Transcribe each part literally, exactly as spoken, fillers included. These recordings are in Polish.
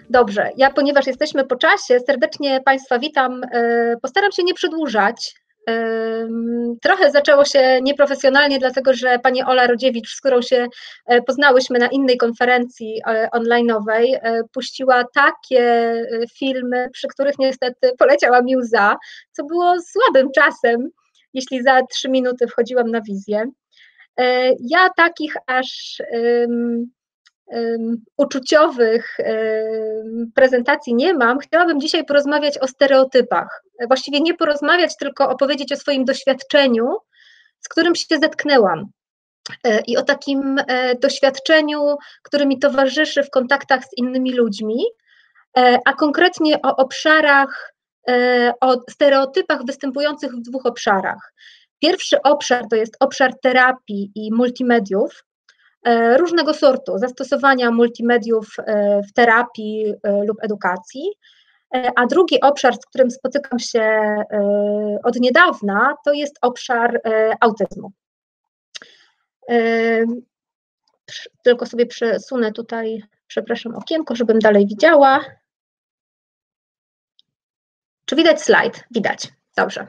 Dobrze, ja ponieważ jesteśmy po czasie, serdecznie Państwa witam. Postaram się nie przedłużać. Trochę zaczęło się nieprofesjonalnie, dlatego że pani Ola Rodziewicz, z którą się poznałyśmy na innej konferencji online'owej, puściła takie filmy, przy których niestety poleciała mi łza, co było słabym czasem, jeśli za trzy minuty wchodziłam na wizję. Ja takich aż um, um, uczuciowych um, prezentacji nie mam. Chciałabym dzisiaj porozmawiać o stereotypach. Właściwie nie porozmawiać, tylko opowiedzieć o swoim doświadczeniu, z którym się zetknęłam. I o takim doświadczeniu, które mi towarzyszy w kontaktach z innymi ludźmi, a konkretnie o obszarach, o stereotypach występujących w dwóch obszarach. Pierwszy obszar to jest obszar terapii i multimediów, różnego sortu zastosowania multimediów w terapii lub edukacji, a drugi obszar, z którym spotykam się od niedawna, to jest obszar autyzmu. Tylko sobie przesunę tutaj, przepraszam, okienko, żebym dalej widziała. Czy widać slajd? Widać, dobrze.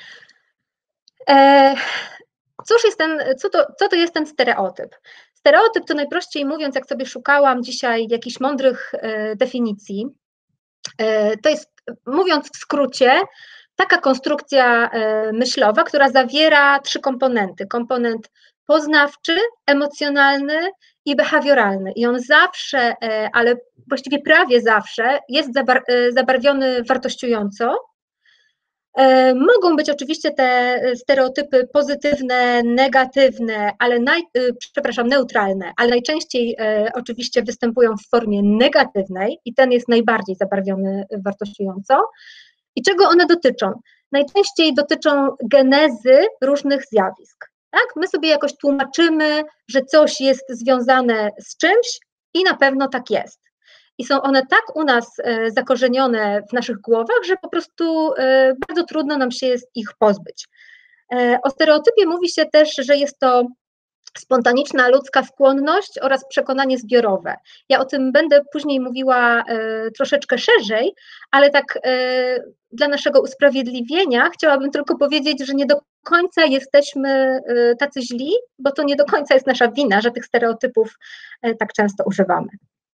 Cóż jest ten, co, to, co to jest ten stereotyp? Stereotyp to najprościej mówiąc, jak sobie szukałam dzisiaj jakichś mądrych definicji, to jest, mówiąc w skrócie, taka konstrukcja myślowa, która zawiera trzy komponenty. Komponent poznawczy, emocjonalny i behawioralny. I on zawsze, ale właściwie prawie zawsze jest zabar zabarwiony wartościująco. Mogą być oczywiście te stereotypy pozytywne, negatywne, ale naj, przepraszam, neutralne, ale najczęściej oczywiście występują w formie negatywnej i ten jest najbardziej zabarwiony wartościująco. I czego one dotyczą? Najczęściej dotyczą genezy różnych zjawisk. Tak? My sobie jakoś tłumaczymy, że coś jest związane z czymś i na pewno tak jest. I są one tak u nas zakorzenione w naszych głowach, że po prostu bardzo trudno nam się jest ich pozbyć. O stereotypie mówi się też, że jest to spontaniczna ludzka skłonność oraz przekonanie zbiorowe. Ja o tym będę później mówiła troszeczkę szerzej, ale tak dla naszego usprawiedliwienia chciałabym tylko powiedzieć, że nie do końca jesteśmy tacy źli, bo to nie do końca jest nasza wina, że tych stereotypów tak często używamy.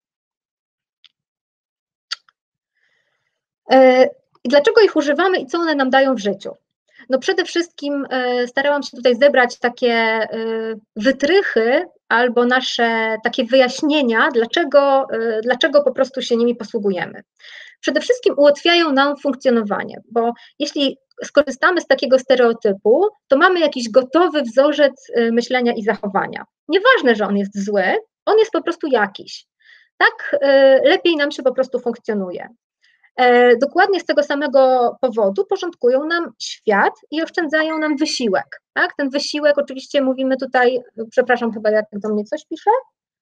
I dlaczego ich używamy i co one nam dają w życiu? No przede wszystkim starałam się tutaj zebrać takie wytrychy albo nasze takie wyjaśnienia, dlaczego, dlaczego po prostu się nimi posługujemy. Przede wszystkim ułatwiają nam funkcjonowanie, bo jeśli skorzystamy z takiego stereotypu, to mamy jakiś gotowy wzorzec myślenia i zachowania. Nieważne, że on jest zły, on jest po prostu jakiś. Tak lepiej nam się po prostu funkcjonuje. Dokładnie z tego samego powodu porządkują nam świat i oszczędzają nam wysiłek. Tak? Ten wysiłek oczywiście mówimy tutaj, przepraszam, chyba jak do mnie coś pisze.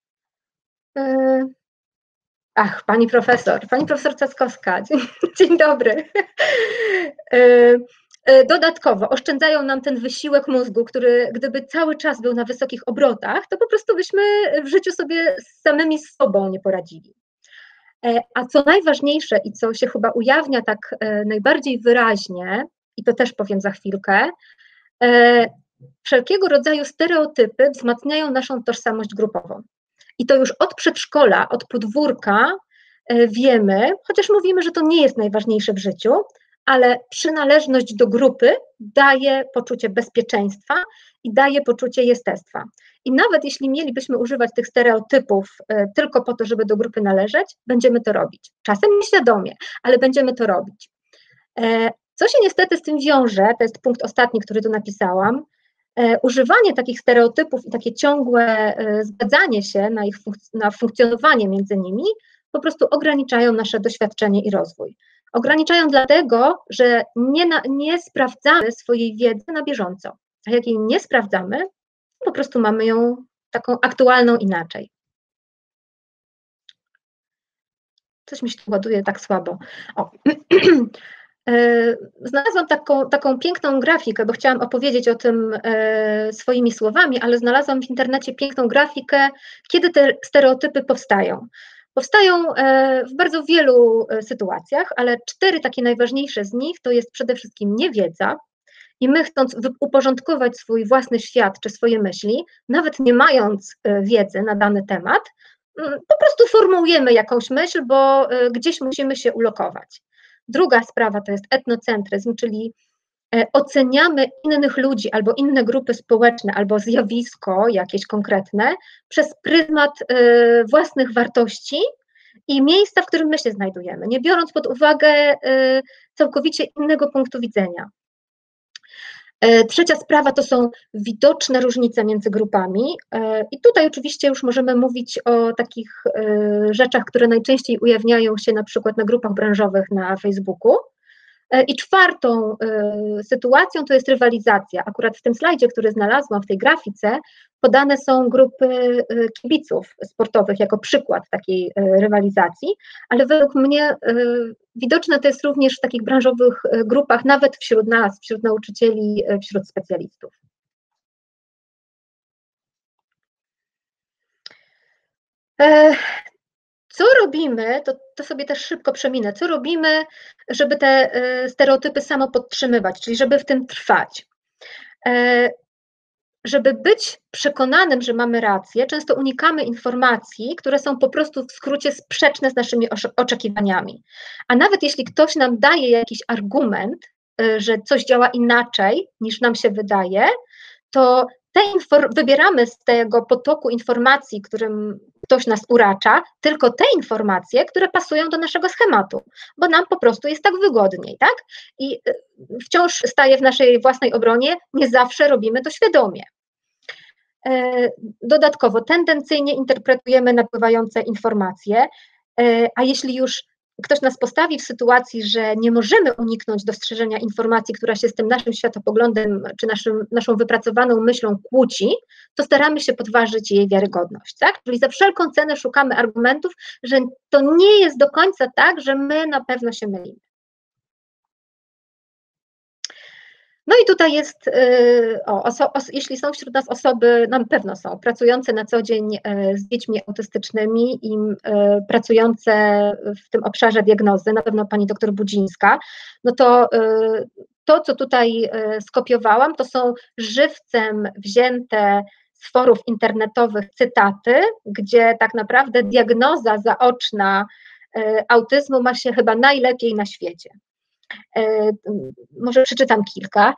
Ach, pani profesor, pani profesor Cackowska, dzień, dzień dobry. Dodatkowo oszczędzają nam ten wysiłek mózgu, który gdyby cały czas był na wysokich obrotach, to po prostu byśmy w życiu sobie z samymi sobą nie poradzili. A co najważniejsze i co się chyba ujawnia tak najbardziej wyraźnie, i to też powiem za chwilkę, wszelkiego rodzaju stereotypy wzmacniają naszą tożsamość grupową. I to już od przedszkola, od podwórka wiemy, chociaż mówimy, że to nie jest najważniejsze w życiu, ale przynależność do grupy daje poczucie bezpieczeństwa i daje poczucie jestestwa. I nawet jeśli mielibyśmy używać tych stereotypów tylko po to, żeby do grupy należeć, będziemy to robić. Czasem nieświadomie, ale będziemy to robić. Co się niestety z tym wiąże, to jest punkt ostatni, który tu napisałam, używanie takich stereotypów i takie ciągłe zgadzanie się na ich funk na funkcjonowanie między nimi po prostu ograniczają nasze doświadczenie i rozwój. Ograniczają dlatego, że nie, na, nie sprawdzamy swojej wiedzy na bieżąco. A jak jej nie sprawdzamy, po prostu mamy ją taką aktualną inaczej. Coś mi się tu ładuje tak słabo. O. Znalazłam taką, taką piękną grafikę, bo chciałam opowiedzieć o tym swoimi słowami, ale znalazłam w internecie piękną grafikę, kiedy te stereotypy powstają. Powstają w bardzo wielu sytuacjach, ale cztery takie najważniejsze z nich to jest przede wszystkim niewiedza i my, chcąc uporządkować swój własny świat czy swoje myśli, nawet nie mając wiedzy na dany temat, po prostu formułujemy jakąś myśl, bo gdzieś musimy się ulokować. Druga sprawa to jest etnocentryzm, czyli oceniamy innych ludzi albo inne grupy społeczne, albo zjawisko jakieś konkretne przez pryzmat własnych wartości i miejsca, w którym my się znajdujemy, nie biorąc pod uwagę całkowicie innego punktu widzenia. Trzecia sprawa to są widoczne różnice między grupami i tutaj oczywiście już możemy mówić o takich rzeczach, które najczęściej ujawniają się na przykład na grupach branżowych na Facebooku. I czwartą sytuacją to jest rywalizacja. Akurat w tym slajdzie, który znalazłam, w tej grafice, podane są grupy kibiców sportowych jako przykład takiej rywalizacji, ale według mnie widoczne to jest również w takich branżowych grupach, nawet wśród nas, wśród nauczycieli, wśród specjalistów. Co robimy, to, to sobie też szybko przeminę, co robimy, żeby te stereotypy samo podtrzymywać, czyli żeby w tym trwać. Żeby być przekonanym, że mamy rację, często unikamy informacji, które są po prostu w skrócie sprzeczne z naszymi oczekiwaniami. A nawet jeśli ktoś nam daje jakiś argument, że coś działa inaczej niż nam się wydaje, to te wybieramy z tego potoku informacji, którym ktoś nas uracza, tylko te informacje, które pasują do naszego schematu, bo nam po prostu jest tak wygodniej, tak? I wciąż staję w naszej własnej obronie, nie zawsze robimy to świadomie. Dodatkowo tendencyjnie interpretujemy napływające informacje, a jeśli już ktoś nas postawi w sytuacji, że nie możemy uniknąć dostrzeżenia informacji, która się z tym naszym światopoglądem czy naszym, naszą wypracowaną myślą kłóci, to staramy się podważyć jej wiarygodność, tak? Czyli za wszelką cenę szukamy argumentów, że to nie jest do końca tak, że my na pewno się mylimy. No i tutaj jest, o, oso, os, jeśli są wśród nas osoby, na pewno są, pracujące na co dzień z dziećmi autystycznymi i pracujące w tym obszarze diagnozy, na pewno pani doktor Budzińska, no to to, co tutaj skopiowałam, to są żywcem wzięte z forów internetowych cytaty, gdzie tak naprawdę diagnoza zaoczna autyzmu ma się chyba najlepiej na świecie. Może przeczytam kilka.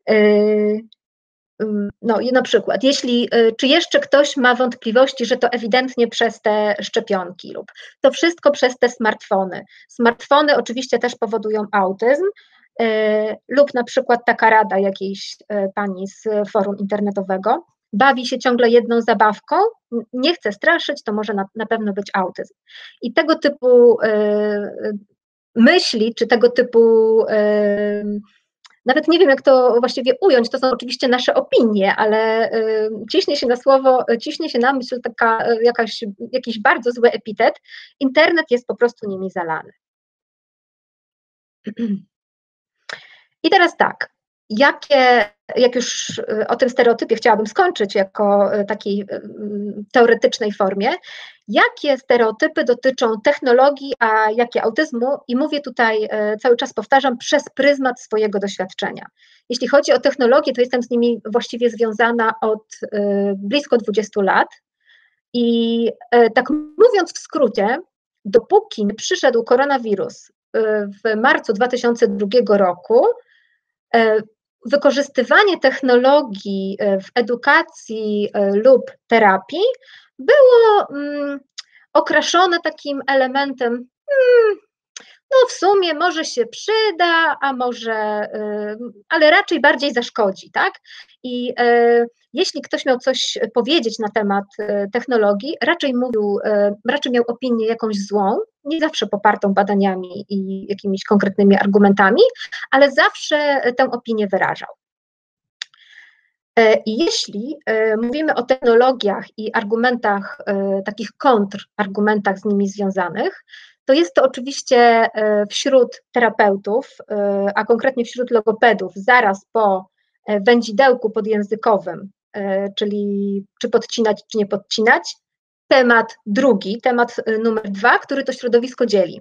No i na przykład, jeśli, czy jeszcze ktoś ma wątpliwości, że to ewidentnie przez te szczepionki lub to wszystko przez te smartfony. Smartfony oczywiście też powodują autyzm lub na przykład taka rada jakiejś pani z forum internetowego, bawi się ciągle jedną zabawką, nie chce straszyć, to może na, na pewno być autyzm. I tego typu myśli, czy tego typu, yy, nawet nie wiem, jak to właściwie ująć, to są oczywiście nasze opinie, ale yy, ciśnie się na słowo, ciśnie się na myśl taka, jakaś, jakiś bardzo zły epitet. Internet jest po prostu nimi zalany. I teraz tak, jakie, jak już o tym stereotypie chciałabym skończyć jako takiej teoretycznej formie, jakie stereotypy dotyczą technologii, a jakie autyzmu, i mówię tutaj, cały czas powtarzam, przez pryzmat swojego doświadczenia. Jeśli chodzi o technologię, to jestem z nimi właściwie związana od blisko dwudziestu lat i tak mówiąc w skrócie, dopóki nie przyszedł koronawirus w marcu dwa tysiące drugiego roku, wykorzystywanie technologii w edukacji lub terapii było mm, okraszone takim elementem, hmm, no w sumie może się przyda, a może, y, ale raczej bardziej zaszkodzi, tak? I y, jeśli ktoś miał coś powiedzieć na temat y, technologii, raczej mówił, y, raczej miał opinię jakąś złą, nie zawsze popartą badaniami i jakimiś konkretnymi argumentami, ale zawsze tę opinię wyrażał. I jeśli mówimy o technologiach i argumentach, takich kontrargumentach z nimi związanych, to jest to oczywiście wśród terapeutów, a konkretnie wśród logopedów, zaraz po wędzidełku podjęzykowym, czyli czy podcinać, czy nie podcinać, temat drugi, temat numer dwa, który to środowisko dzieli.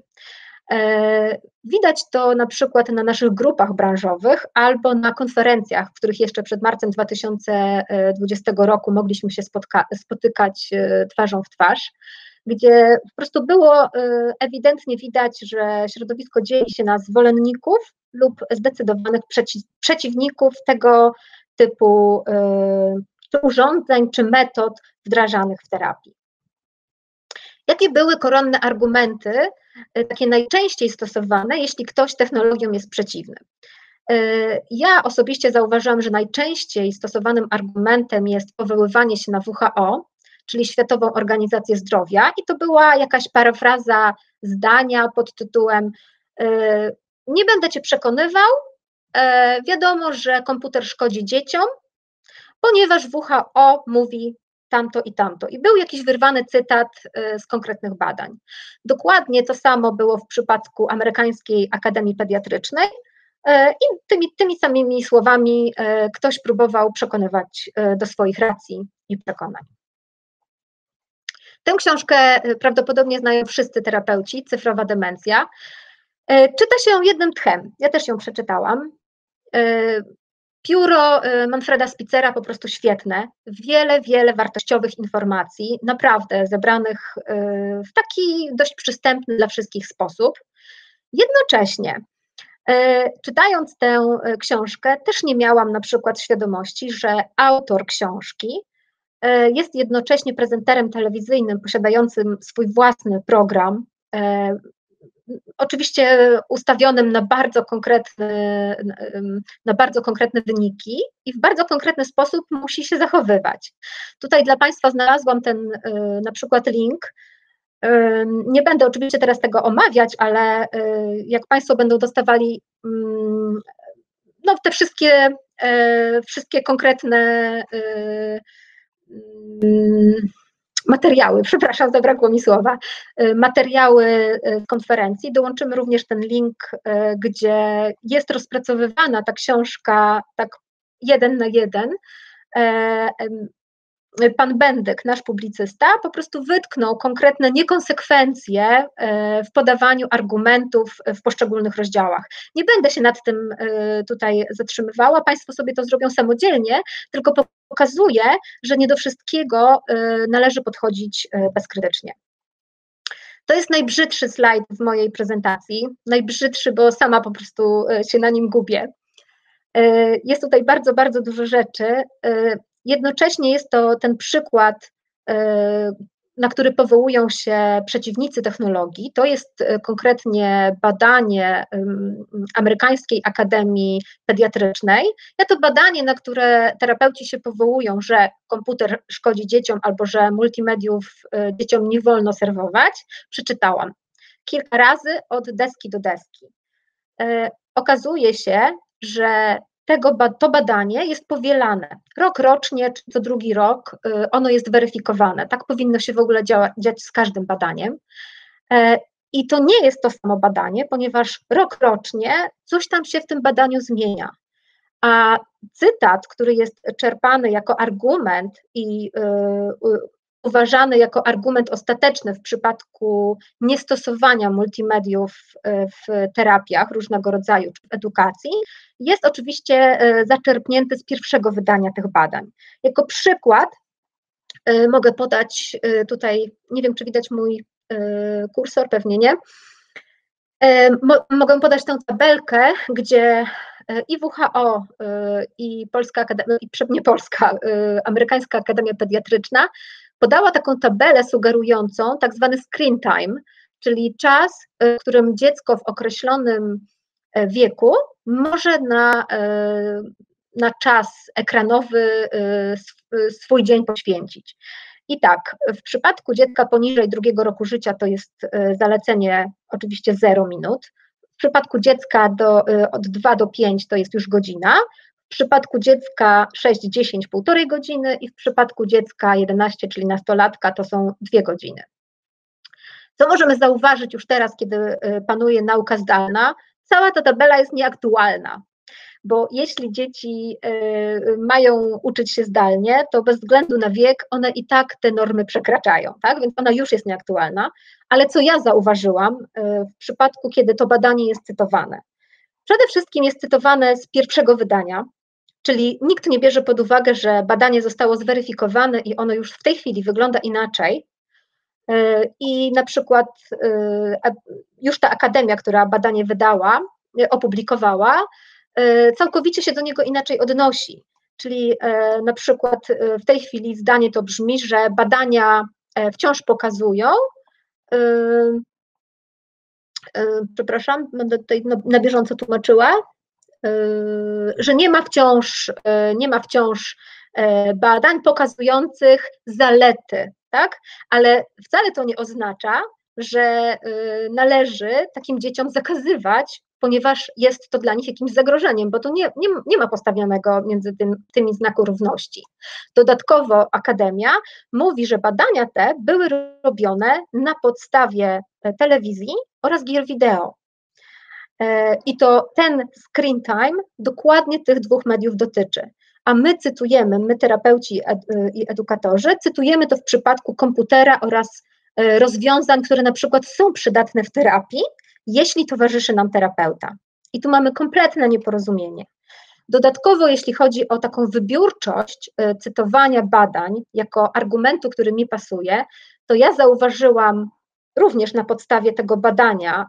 Widać to na przykład na naszych grupach branżowych albo na konferencjach, w których jeszcze przed marcem dwa tysiące dwudziestego roku mogliśmy się spotka- spotykać twarzą w twarz, gdzie po prostu było ewidentnie widać, że środowisko dzieli się na zwolenników lub zdecydowanych przeci- przeciwników tego typu czy urządzeń, czy metod wdrażanych w terapii. Jakie były koronne argumenty, takie najczęściej stosowane, jeśli ktoś technologią jest przeciwny? Ja osobiście zauważyłam, że najczęściej stosowanym argumentem jest powoływanie się na W H O, czyli Światową Organizację Zdrowia, i to była jakaś parafraza zdania pod tytułem: nie będę cię przekonywał, wiadomo, że komputer szkodzi dzieciom, ponieważ W H O mówi tamto i tamto. I był jakiś wyrwany cytat z konkretnych badań. Dokładnie to samo było w przypadku Amerykańskiej Akademii Pediatrycznej i tymi, tymi samymi słowami ktoś próbował przekonywać do swoich racji i przekonań. Tę książkę prawdopodobnie znają wszyscy terapeuci, Cyfrowa demencja. Czyta się ją jednym tchem. Ja też ją przeczytałam. Pióro Manfreda Spitzera po prostu świetne, wiele, wiele wartościowych informacji, naprawdę zebranych w taki dość przystępny dla wszystkich sposób. Jednocześnie, czytając tę książkę, też nie miałam na przykład świadomości, że autor książki jest jednocześnie prezenterem telewizyjnym posiadającym swój własny program, oczywiście ustawionym na bardzo konkretne, na bardzo konkretne wyniki i w bardzo konkretny sposób musi się zachowywać. Tutaj dla Państwa znalazłam ten na przykład link. Nie będę oczywiście teraz tego omawiać, ale jak Państwo będą dostawali no, te wszystkie, wszystkie konkretne materiały, przepraszam, zabrakło mi słowa, materiały z konferencji. Dołączymy również ten link, gdzie jest rozpracowywana ta książka tak jeden na jeden. Pan Bendyk, nasz publicysta, po prostu wytknął konkretne niekonsekwencje w podawaniu argumentów w poszczególnych rozdziałach. Nie będę się nad tym tutaj zatrzymywała, Państwo sobie to zrobią samodzielnie, tylko pokazuję, że nie do wszystkiego należy podchodzić bezkrytycznie. To jest najbrzydszy slajd w mojej prezentacji, najbrzydszy, bo sama po prostu się na nim gubię. Jest tutaj bardzo, bardzo dużo rzeczy. Jednocześnie jest to ten przykład, na który powołują się przeciwnicy technologii. To jest konkretnie badanie Amerykańskiej Akademii Pediatrycznej. Ja to badanie, na które terapeuci się powołują, że komputer szkodzi dzieciom albo że multimediów dzieciom nie wolno serwować, przeczytałam kilka razy od deski do deski. Okazuje się, że Tego, to badanie jest powielane rok rocznie, czy co drugi rok, ono jest weryfikowane. Tak powinno się w ogóle działa, dziać z każdym badaniem. I to nie jest to samo badanie, ponieważ rok rocznie coś tam się w tym badaniu zmienia. A cytat, który jest czerpany jako argument i uważany jako argument ostateczny w przypadku niestosowania multimediów w terapiach różnego rodzaju, czy w edukacji, jest oczywiście zaczerpnięty z pierwszego wydania tych badań. Jako przykład mogę podać tutaj, nie wiem, czy widać mój kursor, pewnie nie. Mogę podać tę tabelkę, gdzie i W H O, i Polska Akademia, i nie Polska, Amerykańska Akademia Pediatryczna podała taką tabelę sugerującą tak zwany screen time, czyli czas, w którym dziecko w określonym wieku może na, na czas ekranowy swój dzień poświęcić. I tak, w przypadku dziecka poniżej drugiego roku życia to jest zalecenie oczywiście zero minut, w przypadku dziecka do, od dwa do pięciu to jest już godzina, w przypadku dziecka sześć dziesięć półtorej godziny i w przypadku dziecka jedenaście, czyli nastolatka, to są dwie godziny. Co możemy zauważyć już teraz, kiedy panuje nauka zdalna? Cała ta tabela jest nieaktualna. bo jeśli dzieci mają uczyć się zdalnie, to bez względu na wiek one i tak te normy przekraczają, tak? Więc ona już jest nieaktualna, ale co ja zauważyłam w przypadku, kiedy to badanie jest cytowane? Przede wszystkim jest cytowane z pierwszego wydania, czyli nikt nie bierze pod uwagę, że badanie zostało zweryfikowane i ono już w tej chwili wygląda inaczej. I na przykład już ta akademia, która badanie wydała, opublikowała, całkowicie się do niego inaczej odnosi. Czyli na przykład w tej chwili zdanie to brzmi, że badania wciąż pokazują, przepraszam, będę tutaj na bieżąco tłumaczyła, że nie ma wciąż, nie ma wciąż badań pokazujących zalety, tak? Ale wcale to nie oznacza, że należy takim dzieciom zakazywać, ponieważ jest to dla nich jakimś zagrożeniem, bo to nie, nie, nie ma postawionego między tym, tymi znaku równości. Dodatkowo akademia mówi, że badania te były robione na podstawie telewizji oraz gier wideo. I to ten screen time dokładnie tych dwóch mediów dotyczy. A my cytujemy, my terapeuci i edukatorzy, cytujemy to w przypadku komputera oraz rozwiązań, które na przykład są przydatne w terapii, jeśli towarzyszy nam terapeuta. I tu mamy kompletne nieporozumienie. Dodatkowo, jeśli chodzi o taką wybiórczość cytowania badań jako argumentu, który mi pasuje, to ja zauważyłam również na podstawie tego badania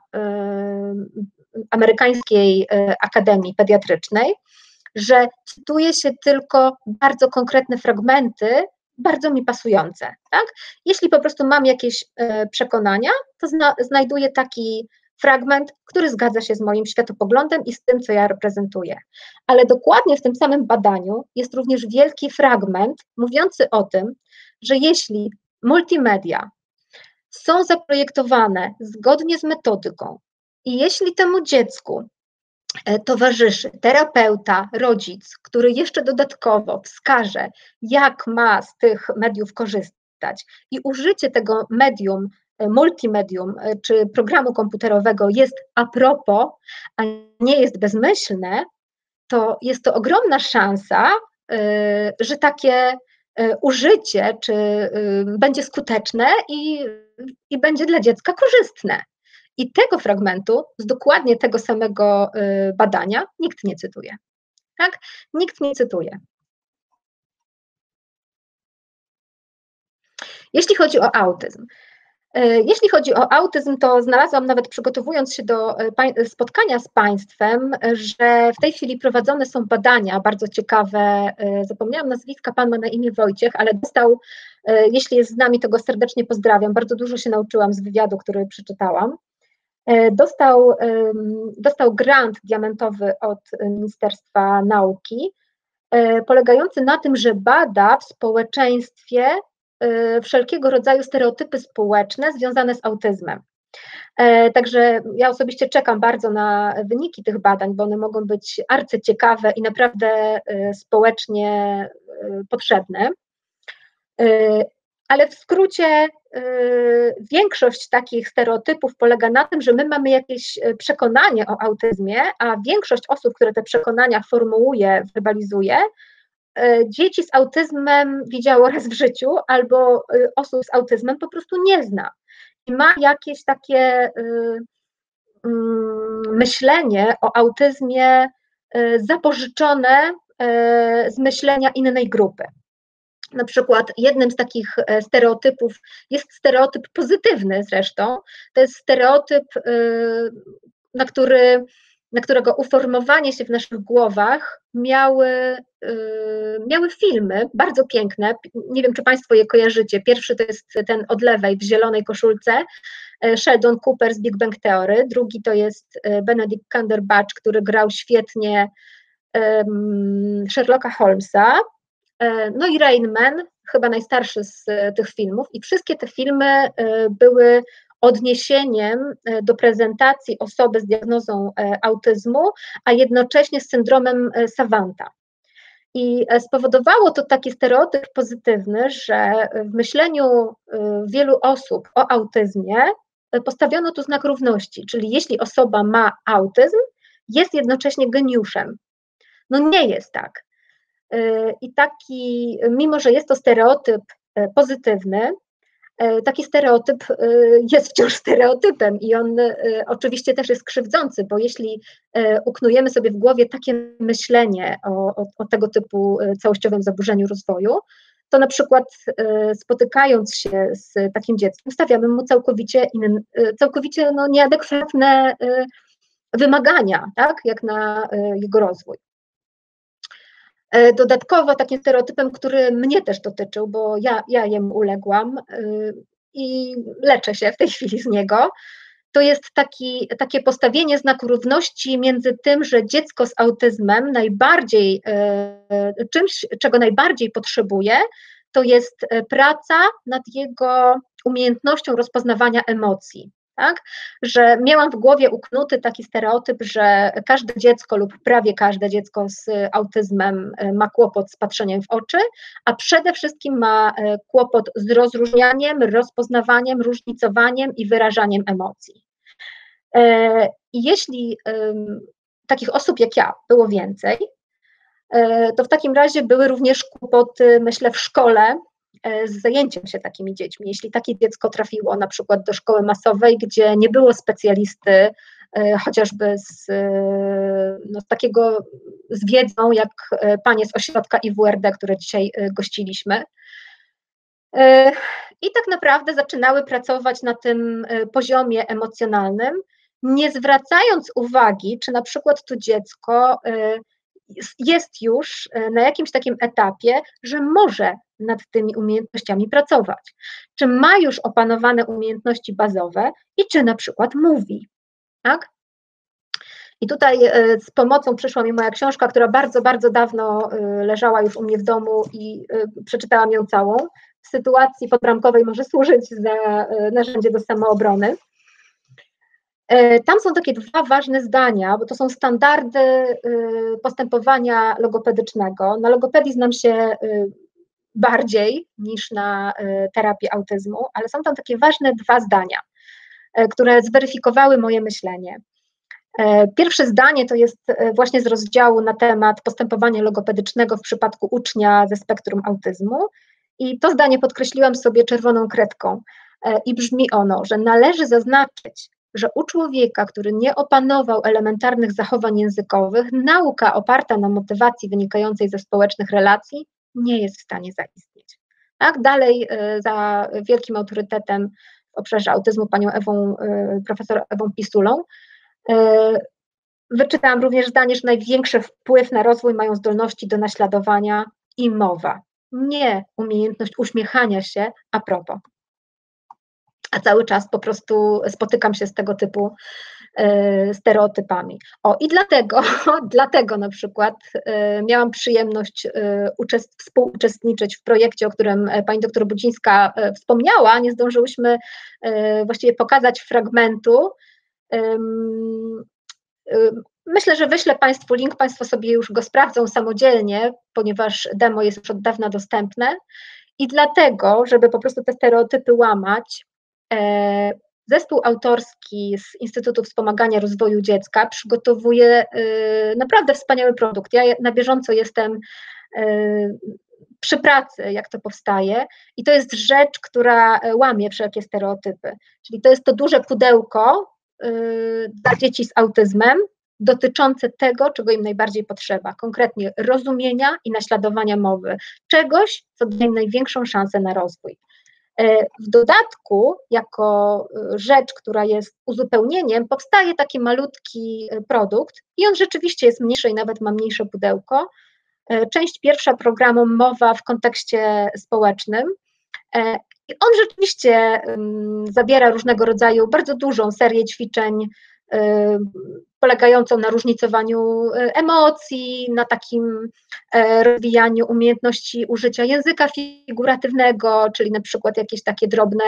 Amerykańskiej Akademii Pediatrycznej, że cytuje się tylko bardzo konkretne fragmenty, bardzo mi pasujące. Tak? Jeśli po prostu mam jakieś przekonania, to zna, znajduję taki fragment, który zgadza się z moim światopoglądem i z tym, co ja reprezentuję. Ale dokładnie w tym samym badaniu jest również wielki fragment mówiący o tym, że jeśli multimedia są zaprojektowane zgodnie z metodyką i jeśli temu dziecku towarzyszy terapeuta, rodzic, który jeszcze dodatkowo wskaże, jak ma z tych mediów korzystać i użycie tego medium, multimedium czy programu komputerowego jest a propos, a nie jest bezmyślne, to jest to ogromna szansa, że takie użycie czy będzie skuteczne i, i będzie dla dziecka korzystne. I tego fragmentu z dokładnie tego samego badania nikt nie cytuje. Tak? Nikt nie cytuje. Jeśli chodzi o autyzm. Jeśli chodzi o autyzm, to znalazłam nawet przygotowując się do spotkania z Państwem, że w tej chwili prowadzone są badania bardzo ciekawe, zapomniałam nazwiska, pan ma na imię Wojciech, ale dostał, jeśli jest z nami, to go serdecznie pozdrawiam, bardzo dużo się nauczyłam z wywiadu, który przeczytałam. Dostał, dostał grant diamentowy od Ministerstwa Nauki, polegający na tym, że bada w społeczeństwie wszelkiego rodzaju stereotypy społeczne związane z autyzmem. Także ja osobiście czekam bardzo na wyniki tych badań, bo one mogą być arcyciekawe i naprawdę społecznie potrzebne. Ale w skrócie większość takich stereotypów polega na tym, że my mamy jakieś przekonanie o autyzmie, a większość osób, które te przekonania formułuje, werbalizuje, dzieci z autyzmem widziało raz w życiu, albo osób z autyzmem po prostu nie zna. I ma jakieś takie myślenie o autyzmie zapożyczone z myślenia innej grupy. Na przykład jednym z takich stereotypów jest stereotyp pozytywny zresztą, to jest stereotyp, na, który, na którego uformowanie się w naszych głowach miały, miały filmy bardzo piękne, nie wiem, czy Państwo je kojarzycie. Pierwszy to jest ten od lewej w zielonej koszulce, Sheldon Cooper z Big Bang Theory, drugi to jest Benedict Cumberbatch, który grał świetnie Sherlocka Holmesa, no i Rain Man, chyba najstarszy z tych filmów, i wszystkie te filmy były odniesieniem do prezentacji osoby z diagnozą autyzmu, a jednocześnie z syndromem Savanta. I spowodowało to taki stereotyp pozytywny, że w myśleniu wielu osób o autyzmie postawiono tu znak równości, czyli jeśli osoba ma autyzm, jest jednocześnie geniuszem. No nie jest tak. I taki, mimo że jest to stereotyp pozytywny, taki stereotyp jest wciąż stereotypem i on oczywiście też jest krzywdzący, bo jeśli uknujemy sobie w głowie takie myślenie o, o, o tego typu całościowym zaburzeniu rozwoju, to na przykład spotykając się z takim dzieckiem, stawiamy mu całkowicie, inne, całkowicie no, nieadekwatne wymagania, tak, jak na jego rozwój. Dodatkowo takim stereotypem, który mnie też dotyczył, bo ja, ja jemu uległam i leczę się w tej chwili z niego, to jest taki, takie postawienie znaku równości między tym, że dziecko z autyzmem najbardziej, czymś, czego najbardziej potrzebuje, to jest praca nad jego umiejętnością rozpoznawania emocji. Tak? Że miałam w głowie uknuty taki stereotyp, że każde dziecko lub prawie każde dziecko z autyzmem ma kłopot z patrzeniem w oczy, a przede wszystkim ma kłopot z rozróżnianiem, rozpoznawaniem, różnicowaniem i wyrażaniem emocji. I jeśli takich osób jak ja było więcej, to w takim razie były również kłopoty, myślę, w szkole z zajęciem się takimi dziećmi. Jeśli takie dziecko trafiło na przykład do szkoły masowej, gdzie nie było specjalisty, chociażby z, no, z takiego, z wiedzą, jak panie z ośrodka I W R D, które dzisiaj gościliśmy. I tak naprawdę zaczynały pracować na tym poziomie emocjonalnym, nie zwracając uwagi, czy na przykład to dziecko jest już na jakimś takim etapie, że może nad tymi umiejętnościami pracować, czy ma już opanowane umiejętności bazowe i czy na przykład mówi, tak? I tutaj z pomocą przyszła mi moja książka, która bardzo, bardzo dawno leżała już u mnie w domu i przeczytałam ją całą. W sytuacji podbramkowej może służyć za narzędzie do samoobrony. Tam są takie dwa ważne zdania, bo to są standardy postępowania logopedycznego. Na logopedii znam się bardziej niż na terapii autyzmu, ale są tam takie ważne dwa zdania, które zweryfikowały moje myślenie. Pierwsze zdanie to jest właśnie z rozdziału na temat postępowania logopedycznego w przypadku ucznia ze spektrum autyzmu i to zdanie podkreśliłam sobie czerwoną kredką i brzmi ono, że należy zaznaczyć, że u człowieka, który nie opanował elementarnych zachowań językowych, nauka oparta na motywacji wynikającej ze społecznych relacji nie jest w stanie zaistnieć. Tak? Dalej za wielkim autorytetem w obszarze autyzmu panią Ewą, profesor Ewą Pisulą, wyczytałam również zdanie, że największy wpływ na rozwój mają zdolności do naśladowania i mowa, nie umiejętność uśmiechania się a propos. A cały czas po prostu spotykam się z tego typu y, stereotypami. O i dlatego, dlatego na przykład y, miałam przyjemność y, uczest, współuczestniczyć w projekcie, o którym pani doktor Budzińska y, wspomniała. Nie zdążyłyśmy y, właściwie pokazać fragmentu. Y, y, Myślę, że wyślę Państwu link, Państwo sobie już go sprawdzą samodzielnie, ponieważ demo jest już od dawna dostępne i dlatego, żeby po prostu te stereotypy łamać, zespół autorski z Instytutu Wspomagania Rozwoju Dziecka przygotowuje naprawdę wspaniały produkt. Ja na bieżąco jestem przy pracy, jak to powstaje i to jest rzecz, która łamie wszelkie stereotypy. Czyli to jest to duże pudełko dla dzieci z autyzmem, dotyczące tego, czego im najbardziej potrzeba, konkretnie rozumienia i naśladowania mowy, czegoś, co daje im największą szansę na rozwój. W dodatku, jako rzecz, która jest uzupełnieniem, powstaje taki malutki produkt i on rzeczywiście jest mniejszy i nawet ma mniejsze pudełko. Część pierwsza programu Mowa w kontekście społecznym. I on rzeczywiście zawiera różnego rodzaju, bardzo dużą serię ćwiczeń polegającą na różnicowaniu emocji, na takim rozwijaniu umiejętności użycia języka figuratywnego, czyli na przykład jakieś takie drobne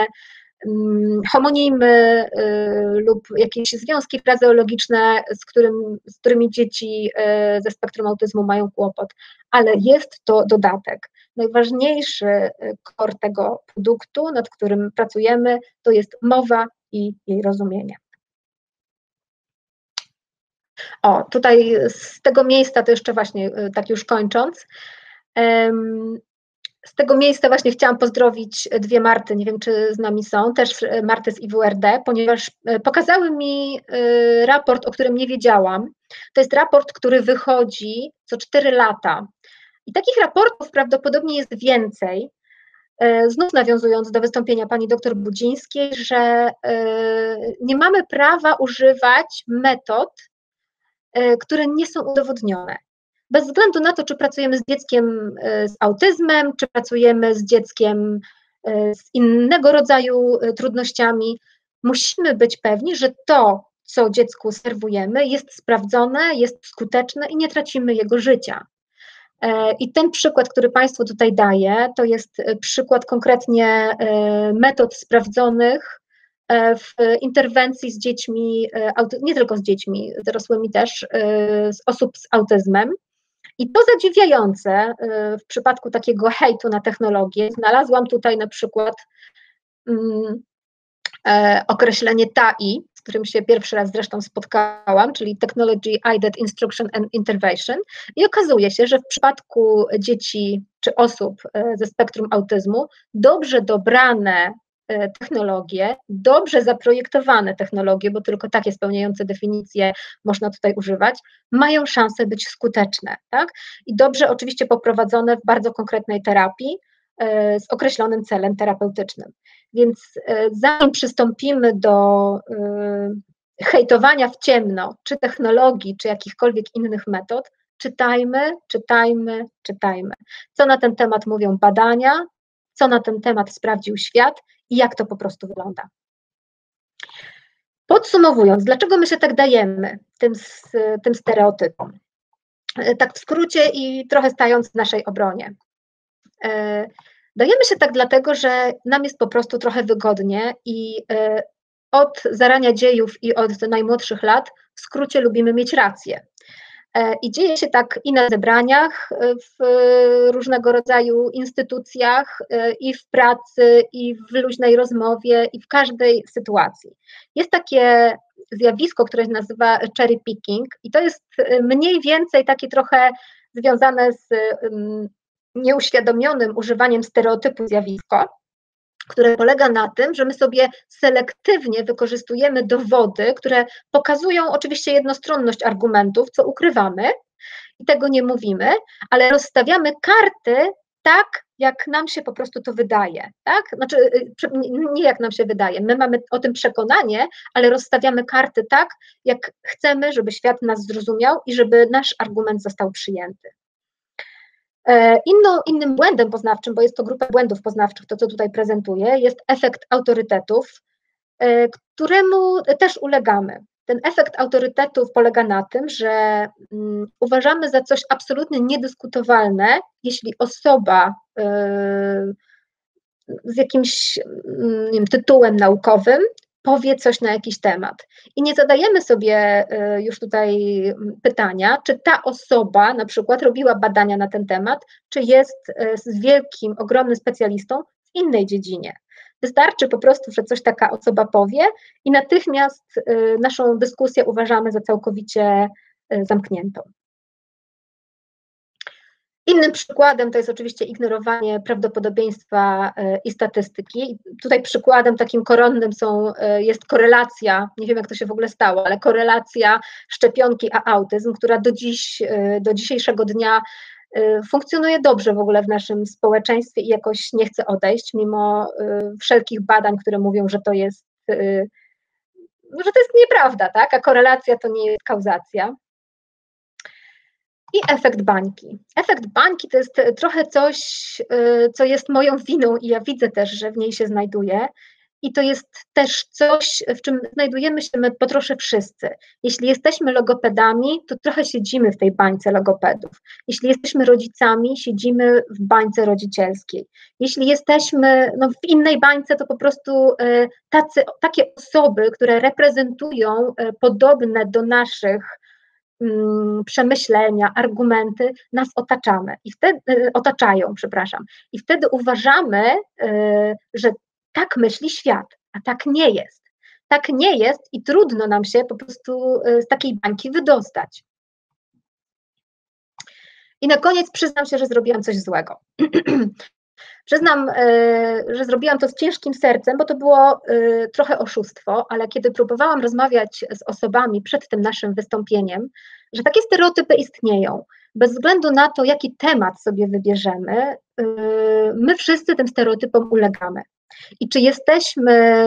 homonimy lub jakieś związki frazeologiczne, z, którym, z którymi dzieci ze spektrum autyzmu mają kłopot, ale jest to dodatek. Najważniejszy core tego produktu, nad którym pracujemy, to jest mowa i jej rozumienie. O, tutaj z tego miejsca to jeszcze właśnie, tak już kończąc, z tego miejsca właśnie chciałam pozdrowić dwie Marty, nie wiem, czy z nami są, też Marty z I W R D, ponieważ pokazały mi raport, o którym nie wiedziałam. To jest raport, który wychodzi co cztery lata. I takich raportów prawdopodobnie jest więcej. Znów nawiązując do wystąpienia pani doktor Budzińskiej, że nie mamy prawa używać metod, które nie są udowodnione. Bez względu na to, czy pracujemy z dzieckiem z autyzmem, czy pracujemy z dzieckiem z innego rodzaju trudnościami, musimy być pewni, że to, co dziecku serwujemy, jest sprawdzone, jest skuteczne i nie tracimy jego życia. I ten przykład, który Państwu tutaj daję, to jest przykład konkretnie metod sprawdzonych w interwencji z dziećmi, nie tylko z dziećmi, z dorosłymi też, z osób z autyzmem. I to zadziwiające w przypadku takiego hejtu na technologię, znalazłam tutaj na przykład um, e, określenie T A I, z którym się pierwszy raz zresztą spotkałam, czyli Technology Aided Instruction and Intervention, i okazuje się, że w przypadku dzieci czy osób ze spektrum autyzmu dobrze dobrane technologie, dobrze zaprojektowane technologie, bo tylko takie spełniające definicje można tutaj używać, mają szansę być skuteczne, tak? I dobrze oczywiście poprowadzone w bardzo konkretnej terapii z określonym celem terapeutycznym. Więc zanim przystąpimy do hejtowania w ciemno, czy technologii, czy jakichkolwiek innych metod, czytajmy, czytajmy, czytajmy. Co na ten temat mówią badania, co na ten temat sprawdził świat i jak to po prostu wygląda. Podsumowując, dlaczego my się tak dajemy tym, tym stereotypom? Tak w skrócie i trochę stając w naszej obronie. Dajemy się tak dlatego, że nam jest po prostu trochę wygodnie i od zarania dziejów i od najmłodszych lat w skrócie lubimy mieć rację. I dzieje się tak i na zebraniach, w różnego rodzaju instytucjach, i w pracy, i w luźnej rozmowie, i w każdej sytuacji. Jest takie zjawisko, które się nazywa cherry picking i to jest mniej więcej takie trochę związane z nieuświadomionym używaniem stereotypu zjawisko, które polega na tym, że my sobie selektywnie wykorzystujemy dowody, które pokazują oczywiście jednostronność argumentów, co ukrywamy i tego nie mówimy, ale rozstawiamy karty tak, jak nam się po prostu to wydaje, tak? Znaczy, nie jak nam się wydaje, my mamy o tym przekonanie, ale rozstawiamy karty tak, jak chcemy, żeby świat nas zrozumiał i żeby nasz argument został przyjęty. Inną, innym błędem poznawczym, bo jest to grupa błędów poznawczych, to co tutaj prezentuję, jest efekt autorytetów, któremu też ulegamy. Ten efekt autorytetów polega na tym, że um, uważamy za coś absolutnie niedyskutowalne, jeśli osoba y, z jakimś y, nie wiem, tytułem naukowym powie coś na jakiś temat. I nie zadajemy sobie już tutaj pytania, czy ta osoba na przykład robiła badania na ten temat, czy jest z wielkim, ogromnym specjalistą w innej dziedzinie. Wystarczy po prostu, że coś taka osoba powie i natychmiast naszą dyskusję uważamy za całkowicie zamkniętą. Innym przykładem to jest oczywiście ignorowanie prawdopodobieństwa i statystyki. Tutaj przykładem takim koronnym są, jest korelacja, nie wiem jak to się w ogóle stało, ale korelacja szczepionki a autyzm, która do dziś, do dzisiejszego dnia funkcjonuje dobrze w ogóle w naszym społeczeństwie i jakoś nie chce odejść, mimo wszelkich badań, które mówią, że to jest, że to jest nieprawda, tak? A korelacja to nie jest kauzacja. I efekt bańki. Efekt bańki to jest trochę coś, co jest moją winą i ja widzę też, że w niej się znajduję. I to jest też coś, w czym znajdujemy się my po trosze wszyscy. Jeśli jesteśmy logopedami, to trochę siedzimy w tej bańce logopedów. Jeśli jesteśmy rodzicami, siedzimy w bańce rodzicielskiej. Jeśli jesteśmy no, w innej bańce, to po prostu tacy, takie osoby, które reprezentują podobne do naszych przemyślenia, argumenty, nas otaczamy i wtedy otaczają, przepraszam. I wtedy uważamy, że tak myśli świat, a tak nie jest. Tak nie jest i trudno nam się po prostu z takiej bańki wydostać. I na koniec przyznam się, że zrobiłam coś złego. Przyznam, że zrobiłam to z ciężkim sercem, bo to było trochę oszustwo, ale kiedy próbowałam rozmawiać z osobami przed tym naszym wystąpieniem, że takie stereotypy istnieją, bez względu na to, jaki temat sobie wybierzemy, my wszyscy tym stereotypom ulegamy. I czy jesteśmy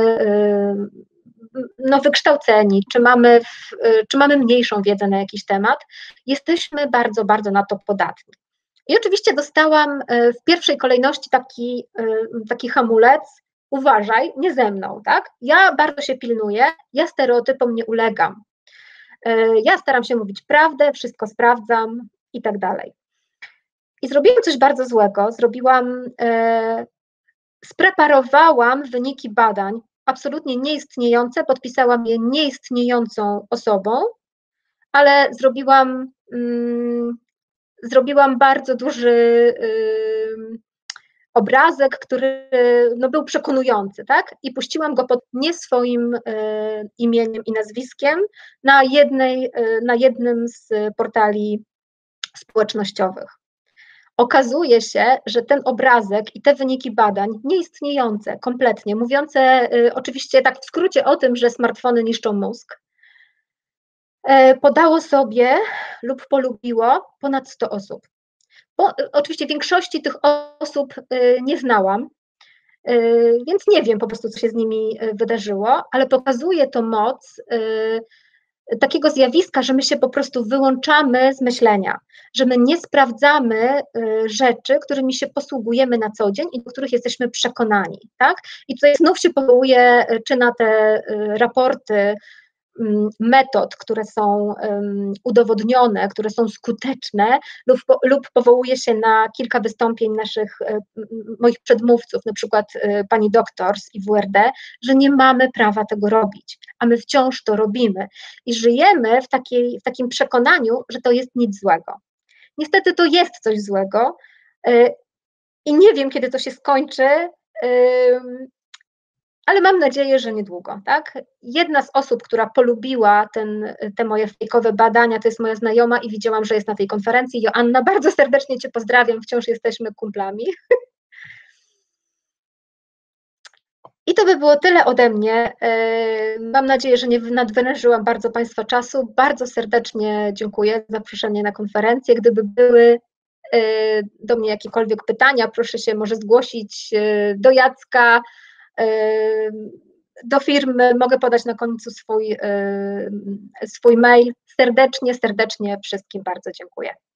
no, wykształceni, czy mamy, w, czy mamy mniejszą wiedzę na jakiś temat, jesteśmy bardzo, bardzo na to podatni. I oczywiście dostałam w pierwszej kolejności taki, taki hamulec, uważaj, nie ze mną, tak? Ja bardzo się pilnuję, ja stereotypom nie ulegam. Ja staram się mówić prawdę, wszystko sprawdzam i tak dalej. I zrobiłam coś bardzo złego, zrobiłam, e, spreparowałam wyniki badań, absolutnie nieistniejące, podpisałam je nieistniejącą osobą, ale zrobiłam, mm, zrobiłam bardzo duży y, obrazek, który no, był przekonujący, tak? I puściłam go pod nie swoim y, imieniem i nazwiskiem na, jednej, y, na jednym z portali społecznościowych. Okazuje się, że ten obrazek i te wyniki badań nieistniejące kompletnie, mówiące y, oczywiście tak w skrócie o tym, że smartfony niszczą mózg, y, podało sobie lub polubiło ponad sto osób. Bo, y, oczywiście większości tych osób y, nie znałam, y, więc nie wiem po prostu, co się z nimi y, wydarzyło, ale pokazuje to moc y, takiego zjawiska, że my się po prostu wyłączamy z myślenia, że my nie sprawdzamy rzeczy, którymi się posługujemy na co dzień i do których jesteśmy przekonani, tak? I tutaj znów się powołuję czy na te raporty metod, które są udowodnione, które są skuteczne, lub, lub powołuje się na kilka wystąpień naszych, moich przedmówców, na przykład pani doktor z I W R D, że nie mamy prawa tego robić, a my wciąż to robimy i żyjemy w, takiej, w takim przekonaniu, że to jest nic złego. Niestety to jest coś złego i nie wiem, kiedy to się skończy, ale mam nadzieję, że niedługo, tak? Jedna z osób, która polubiła ten, te moje fejkowe badania, to jest moja znajoma i widziałam, że jest na tej konferencji. Joanna, bardzo serdecznie Cię pozdrawiam, wciąż jesteśmy kumplami. I to by było tyle ode mnie. Mam nadzieję, że nie nadwyrężyłam bardzo Państwa czasu. Bardzo serdecznie dziękuję za zaproszenie na konferencję. Gdyby były do mnie jakiekolwiek pytania, proszę się może zgłosić do Jacka, do firmy, mogę podać na końcu swój, swój mail. Serdecznie, serdecznie wszystkim bardzo dziękuję.